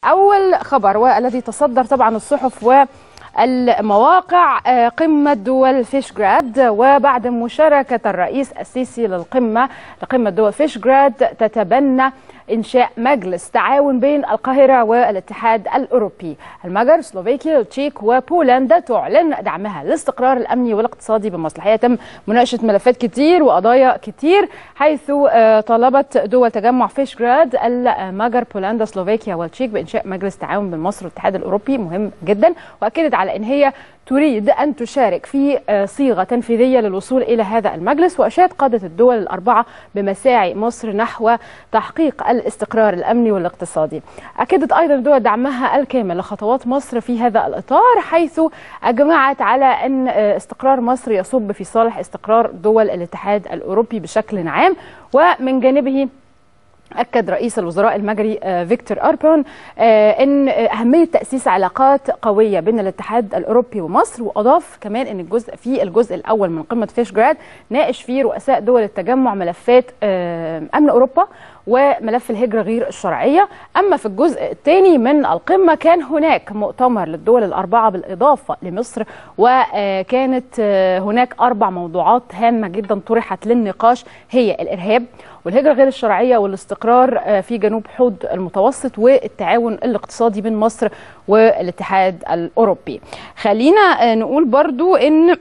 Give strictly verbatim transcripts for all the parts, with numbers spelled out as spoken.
أول خبر والذي تصدر طبعا الصحف والمواقع قمة دول فيشغراد، وبعد مشاركة الرئيس السيسي للقمة لقمة دول فيشغراد تتبنى إنشاء مجلس تعاون بين القاهرة والاتحاد الأوروبي. المجر، سلوفاكيا، التشيك وبولندا تعلن دعمها للاستقرار الأمني والاقتصادي بمصلحة. يتم مناقشة ملفات كتير وقضايا كتير، حيث طلبت دول تجمع فيشغراد المجر، بولندا، سلوفاكيا والتشيك بإنشاء مجلس تعاون بين مصر والاتحاد الأوروبي مهم جدا، وأكدت على أن هي تريد أن تشارك في صيغة تنفيذية للوصول إلى هذا المجلس. وأشاد قادة الدول الأربعة بمساعي مصر نحو تحقيق الاستقرار الأمني والاقتصادي. أكدت أيضا الدول دعمها الكامل لخطوات مصر في هذا الإطار، حيث أجمعت على أن استقرار مصر يصب في صالح استقرار دول الاتحاد الأوروبي بشكل عام. ومن جانبه أكد رئيس الوزراء المجري فيكتور أوربان أن أهمية تأسيس علاقات قوية بين الاتحاد الأوروبي ومصر، وأضاف كمان أن الجزء في الجزء الأول من قمة فيشغراد ناقش فيه رؤساء دول التجمع ملفات أمن أوروبا وملف الهجرة غير الشرعية. أما في الجزء الثاني من القمة كان هناك مؤتمر للدول الأربعة بالإضافة لمصر، وكانت هناك أربع موضوعات هامة جدا طرحت للنقاش، هي الإرهاب والهجرة غير الشرعية والاستقرار في جنوب حوض المتوسط والتعاون الاقتصادي بين مصر والاتحاد الأوروبي. خلينا نقول برضو إن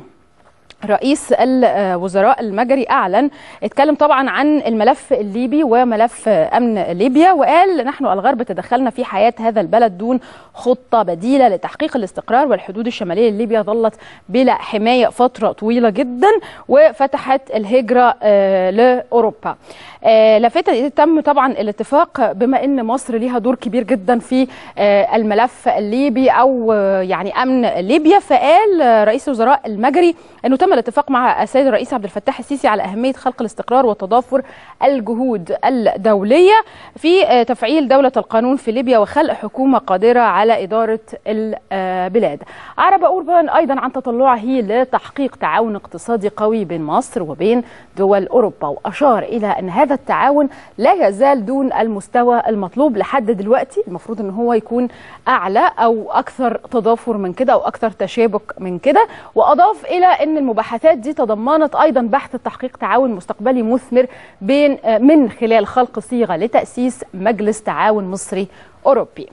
رئيس الوزراء المجري أعلن اتكلم طبعا عن الملف الليبي وملف أمن ليبيا، وقال نحن الغرب تدخلنا في حياة هذا البلد دون خطة بديلة لتحقيق الاستقرار، والحدود الشمالية لليبيا ظلت بلا حماية فترة طويلة جدا وفتحت الهجرة لأوروبا. لافتا تم طبعا الاتفاق بما ان مصر ليها دور كبير جدا في الملف الليبي او يعني امن ليبيا، فقال رئيس الوزراء المجري انه تم الاتفاق مع السيد الرئيس عبد الفتاح السيسي على اهميه خلق الاستقرار وتضافر الجهود الدوليه في تفعيل دوله القانون في ليبيا وخلق حكومه قادره على اداره البلاد. أعرب أوربان ايضا عن تطلعه لتحقيق تعاون اقتصادي قوي بين مصر وبين دول اوروبا، واشار الى ان هذا التعاون لا يزال دون المستوى المطلوب لحد دلوقتي، المفروض ان هو يكون اعلى او اكثر تضافر من كده او اكثر تشابك من كده. واضاف الى ان المباحثات دي تضمنت ايضا بحث تحقيق تعاون مستقبلي مثمر بين من خلال خلق صيغه لتاسيس مجلس تعاون مصري اوروبي.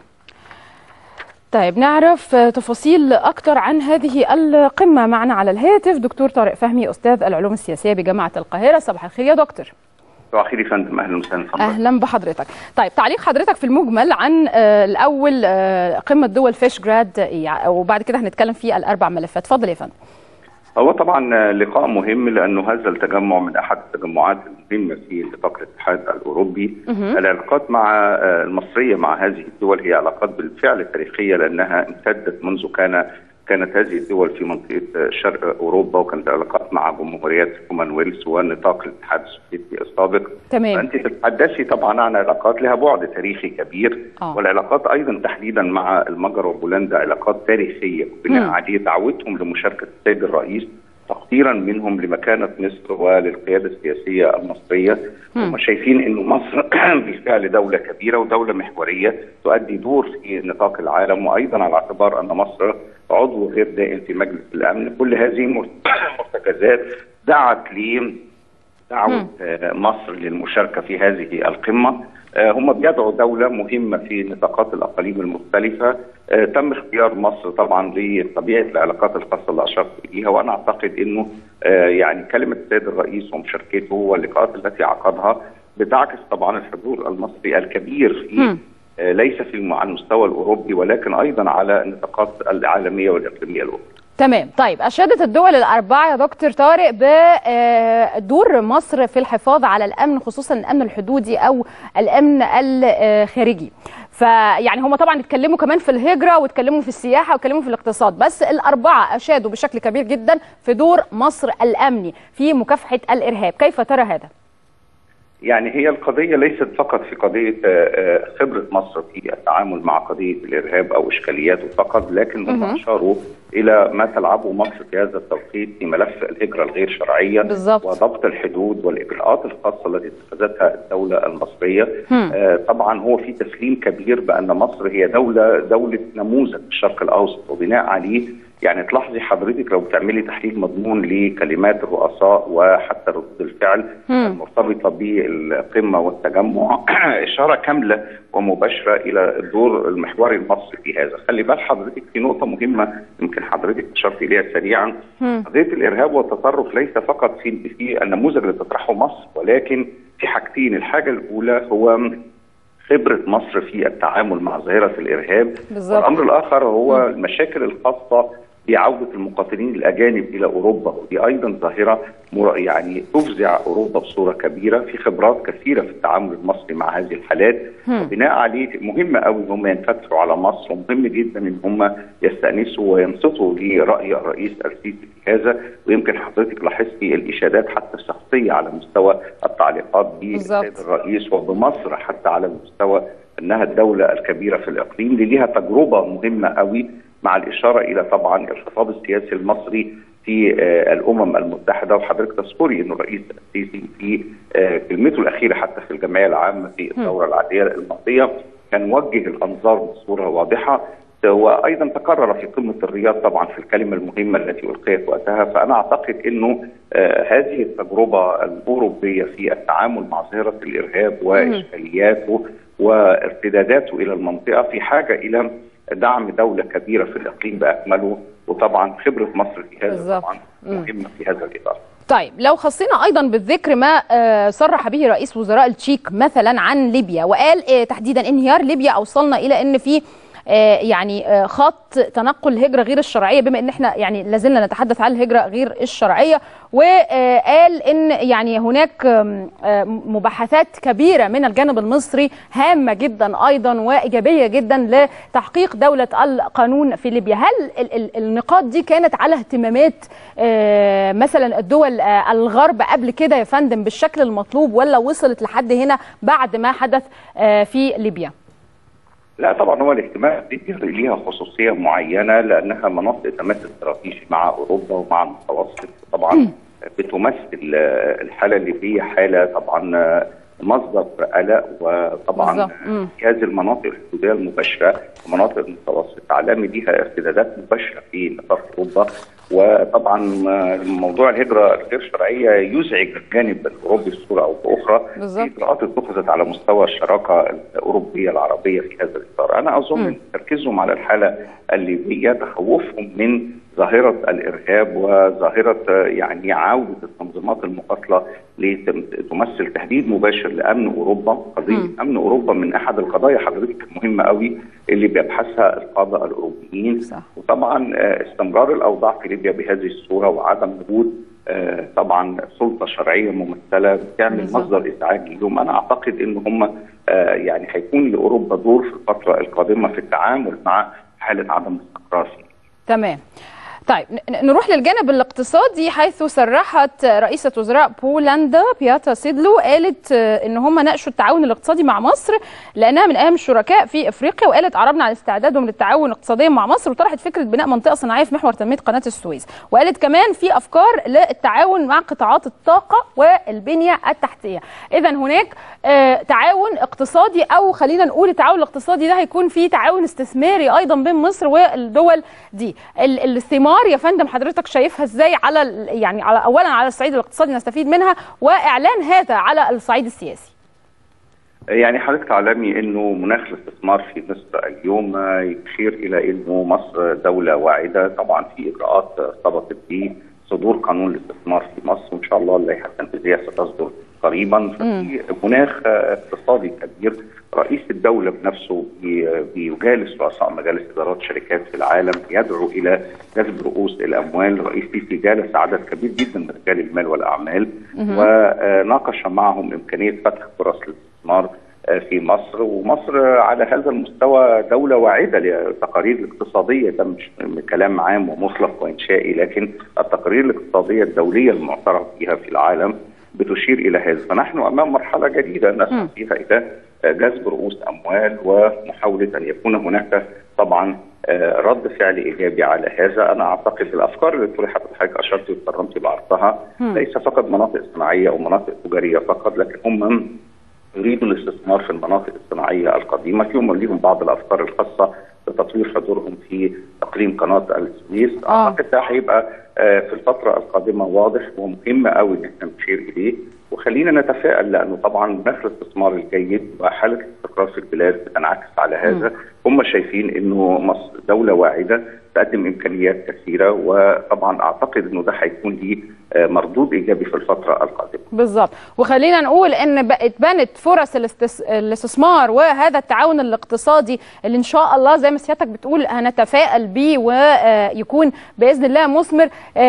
طيب نعرف تفاصيل أكثر عن هذه القمة. معنا على الهاتف دكتور طارق فهمي، أستاذ العلوم السياسية بجامعة القاهرة. صباح الخير يا دكتور. صباح الخير يا فندم، أهلا وسهلا. أهلا بحضرتك. طيب تعليق حضرتك في المجمل عن الأول قمة دول فيشغراد، وبعد كده هنتكلم في الأربع ملفات. اتفضل يا فندم. هو طبعا لقاء مهم لأنه هذا التجمع من أحد التجمعات المهمة في نطاق الاتحاد الأوروبي. العلاقات مع المصرية مع هذه الدول هي علاقات بالفعل تاريخية، لأنها امتدت منذ كان كانت هذه الدول في منطقة شرق أوروبا، وكانت علاقات مع جمهوريات كومنولث ونطاق الاتحاد السوفيتي السابق. تمام. فأنت تتحدثي طبعا عن علاقات لها بعد تاريخي كبير. أوه. والعلاقات أيضا تحديدا مع المجر وبولندا علاقات تاريخية بناء عليه دعوتهم لمشاركة السيد الرئيس تقديرا منهم لمكانة مصر وللقيادة السياسية المصرية. هم شايفين أن مصر بالفعل دولة كبيرة ودولة محورية تؤدي دور في نطاق العالم، وأيضا على اعتبار أن مصر عضو غير دائم في مجلس الأمن. كل هذه المرتكزات دعت لي دعوة مصر للمشاركة في هذه القمة. هم بيدعوا دولة مهمة في نطاقات الأقاليم المختلفة. تم اختيار مصر طبعا لطبيعة العلاقات الخاصة اللي أشرت إليها، وأنا أعتقد أنه يعني كلمة السيد الرئيس ومشاركته واللقاءات التي عقدها بتعكس طبعا الحضور المصري الكبير في ليس في على المستوى الأوروبي ولكن أيضا على النطاقات العالمية والإقليمية الأخرى. تمام. طيب أشادت الدول الأربعة يا دكتور طارق بدور مصر في الحفاظ على الأمن، خصوصا الأمن الحدودي أو الأمن الخارجي. فيعني هم طبعا اتكلموا كمان في الهجرة واتكلموا في السياحة واتكلموا في الاقتصاد، بس الأربعة أشادوا بشكل كبير جدا في دور مصر الأمني في مكافحة الإرهاب. كيف ترى هذا؟ يعني هي القضية ليست فقط في قضية خبرة مصر في التعامل مع قضية الإرهاب أو إشكالياته فقط، لكن هم أشاروا الى ما تلعبه مصر في هذا التوقيت في ملف الهجره الغير شرعيه بالزبط. وضبط الحدود والاجراءات الخاصه التي اتخذتها الدوله المصريه. آه طبعا هو في تسليم كبير بان مصر هي دوله دوله نموذج في الشرق الاوسط، وبناء عليه يعني تلاحظي حضرتك لو بتعملي تحليل مضمون لكلمات الرؤساء وحتى ردود الفعل المرتبطه بالقمه والتجمع اشاره كامله ومباشره الى الدور المحوري المصري في هذا. خلي بال حضرتك في نقطه مهمه يمكن حضرتك اشرت اليها سريعا، قضيه الارهاب والتطرف ليس فقط في في النموذج اللي تطرحه مصر، ولكن في حاجتين. الحاجه الاولى هو خبرة مصر في التعامل مع ظاهرة الإرهاب، والأمر الآخر هو المشاكل الخاصة بعودة المقاتلين الأجانب إلى أوروبا، ودي أيضا ظاهرة يعني تفزع أوروبا بصورة كبيرة. في خبرات كثيرة في التعامل المصري مع هذه الحالات، وبناء عليه مهم قوي إن هم ينفتحوا على مصر، ومهم جدا إن هم يستأنسوا وينصتوا لرأي الرئيس السيسي في هذا. ويمكن حضرتك لاحظتي الإشادات حتى الشخصية على مستوى التعليقات بالسيد الرئيس وبمصر، حتى على مستوى أنها الدولة الكبيرة في الإقليم اللي ليها تجربة مهمة قوي، مع الإشارة إلى طبعا الخطاب السياسي المصري في آه الأمم المتحدة. وحضرتك تذكري أن الرئيس السيسي في آه كلمته الأخيرة حتى في الجمعية العامة في الدورة العادية الماضية كان وجه الأنظار بصورة واضحة، وأيضا تكرر في قمة الرياض طبعا في الكلمة المهمة التي ألقيت وقتها. فأنا أعتقد أنه آه هذه التجربة الأوروبية في التعامل مع ظاهرة الإرهاب وإشكالياته وارتداداته إلى المنطقة في حاجة إلى دعم دولة كبيرة في الإقليم بأكمله، وطبعا خبرة مصر في هذا بالزبط. طبعا مهمة في هذا الإطار. طيب لو خصينا أيضا بالذكر ما صرح به رئيس وزراء التشيك مثلا عن ليبيا، وقال تحديدا انهيار ليبيا أوصلنا إلى أن في يعني خط تنقل الهجرة غير الشرعية، بما ان احنا يعني لازلنا نتحدث عن الهجرة غير الشرعية. وقال ان يعني هناك مباحثات كبيرة من الجانب المصري هامة جدا ايضا وايجابية جدا لتحقيق دولة القانون في ليبيا. هل النقاط دي كانت على اهتمامات مثلا الدول الغرب قبل كده يا فندم بالشكل المطلوب، ولا وصلت لحد هنا بعد ما حدث في ليبيا؟ لا طبعا هو الاهتمام دي ليها خصوصيه معينه، لانها مناطق تماس استراتيجي مع اوروبا ومع المتوسط. طبعا بتمثل الحاله الليبيه حاله طبعا مصدر قلق، وطبعا في هذه المناطق الحدوديه المباشره ومناطق المتوسط العالمي ليها ارتدادات مباشره في نطاق اوروبا. وطبعا موضوع الهجره الغير شرعيه يزعج الجانب الاوروبي بصوره او باخرى. في اجراءات اتخذت على مستوى الشراكه الاوروبيه العربيه في هذا الاطار. انا اظن ان تركيزهم على الحاله الليبيه تخوفهم من ظاهره الارهاب وظاهره يعني عوده التنظيمات المقاتله لتمثل تهديد مباشر لامن اوروبا. قضيه م. امن اوروبا من احد القضايا حضرتك المهمه قوي اللي بيبحثها القاده الاوروبيين. صح. وطبعا استمرار الاوضاع في ليبيا بهذه الصوره وعدم وجود طبعا سلطه شرعيه ممثله بتعمل مصدر ازعاج لهم. انا اعتقد ان هم يعني هيكون لاوروبا دور في الفتره القادمه في التعامل مع حاله عدم الاستقرار فيه. تمام. طيب نروح للجانب الاقتصادي، حيث صرحت رئيسة وزراء بولندا بياتا سيدلو، قالت ان هم ناقشوا التعاون الاقتصادي مع مصر لانها من اهم الشركاء في افريقيا، وقالت عربنا على استعدادهم للتعاون اقتصاديا مع مصر، وطرحت فكره بناء منطقه صناعيه في محور تنميه قناه السويس. وقالت كمان في افكار للتعاون مع قطاعات الطاقه والبنيه التحتيه. اذا هناك تعاون اقتصادي، او خلينا نقول التعاون الاقتصادي ده هيكون فيه تعاون استثماري ايضا بين مصر والدول دي. الثمار يا فندم حضرتك شايفها ازاي على يعني على اولا على الصعيد الاقتصادي نستفيد منها، واعلان هذا على الصعيد السياسي؟ يعني حضرتك تعلمي انه مناخ الاستثمار في مصر اليوم يشير الى انه مصر دوله واعده. طبعا في اجراءات ارتبطت بصدور قانون الاستثمار في مصر، وان شاء الله اللائحه التنفيذيه ستصدر قريبا. ففي مناخ اقتصادي كبير. رئيس الدولة بنفسه بيجالس رؤساء مجالس إدارات شركات في العالم، يدعو إلى جذب رؤوس الأموال. الرئيس السيسي جالس عدد كبير جدا من رجال المال والأعمال وناقش معهم إمكانية فتح فرص الاستثمار في مصر. ومصر على هذا المستوى دولة واعدة للتقارير الاقتصادية، ده مش كلام عام ومطلق وإنشائي، لكن التقارير الاقتصادية الدولية المعترف بها في العالم بتشير إلى هذا. فنحن أمام مرحلة جديدة نسعى فيها إلى جذب رؤوس أموال ومحاولة أن يكون هناك طبعا رد فعل ايجابي على هذا. انا اعتقد الافكار اللي طرحت حضرتك اشرت واتكرمت بعرضها ليس فقط مناطق صناعيه او مناطق تجاريه فقط، لكن هم يريدوا الاستثمار في المناطق الصناعيه القديمه، فيهم ليهم بعض الافكار الخاصه بتطوير حضورهم في اقليم قناه السويس. آه. اعتقد ده هيبقى في الفتره القادمه واضح ومهم قوي ان احنا نشير اليه، وخلينا نتفائل لانه طبعا مناخ الاستثمار الجيد وحاله الاستقرار في البلاد بتنعكس على هذا. م. هم شايفين انه مصر دوله واعده تقدم امكانيات كثيره، وطبعا اعتقد انه ده هيكون ليه مردود ايجابي في الفتره القادمه. بالظبط، وخلينا نقول ان اتبنت فرص الاستس... الاستثمار وهذا التعاون الاقتصادي اللي ان شاء الله زي ما سيادتك بتقول هنتفائل بيه ويكون باذن الله مثمر،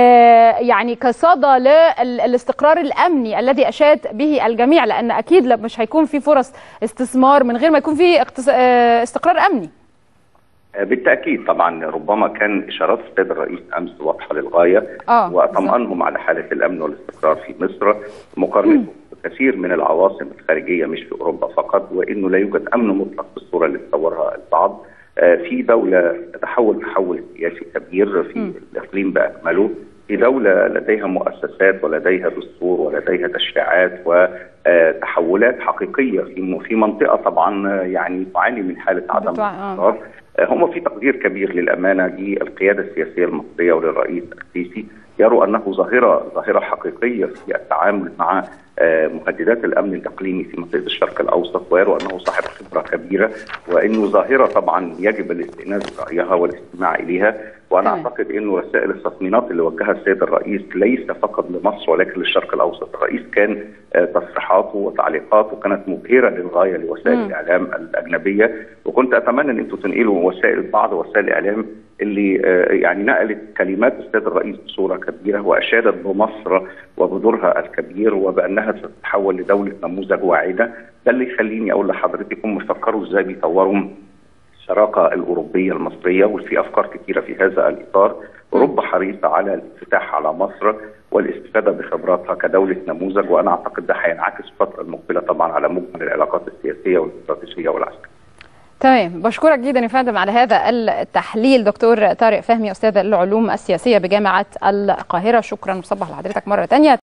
يعني كصدى للاستقرار الامني الذي اشاد به الجميع، لان اكيد مش هيكون في فرص استثمار من غير ما يكون في استقرار امني. بالتأكيد طبعا، ربما كان إشارات السيد الرئيس أمس واضحة للغاية آه وأطمأنهم على حالة الأمن والاستقرار في مصر مقارنة بكثير من العواصم الخارجية مش في أوروبا فقط، وإنه لا يوجد أمن مطلق بالصورة اللي تصورها البعض. آه في دولة تتحول تحول سياسي كبير في م. الإقليم بأكمله، في دولة لديها مؤسسات ولديها دستور ولديها تشريعات وتحولات حقيقية في في منطقة طبعا يعني تعاني من حالة عدم الاستقرار. هم في تقدير كبير للأمانة للقيادة السياسية المصرية وللرئيس السيسي، يروا أنه ظاهرة ظاهرة حقيقية في التعامل مع مهددات الأمن الإقليمي في منطقة الشرق الأوسط، ويروا أنه صاحب خبرة كبيرة، وأنه ظاهرة طبعا يجب الاستئناس برأيها والاستماع إليها. وأنا مم. أعتقد أنه رسائل التطمينات اللي وجهها السيد الرئيس ليس فقط لمصر ولكن للشرق الأوسط. الرئيس كان تصريحاته وتعليقاته كانت مبهرة للغاية لوسائل مم. الإعلام الأجنبية، وكنت أتمنى أن أنتم تنقلوا وسائل بعض وسائل الإعلام اللي يعني نقلت كلمات السيد الرئيس بصورة كبيرة وأشادت بمصر وبدورها الكبير وبأنها ستتحول لدولة نموذج واعدة. ده اللي يخليني أقول لحضرتك هم فكروا إزاي بيطوروا الشراكة الأوروبية المصرية، وفي أفكار كثيرة في هذا الإطار. أوروبا حريصة على الانفتاح على مصر والاستفادة بخبراتها كدولة نموذج، وأنا أعتقد ده هينعكس الفترة المقبلة طبعا على مجمل العلاقات السياسية والاستراتيجية والعسكرية. تمام، بشكرك جدا يا فندم على هذا التحليل. دكتور طارق فهمي، أستاذ العلوم السياسية بجامعة القاهرة، شكرا وصبح لحضرتك مرة تانية.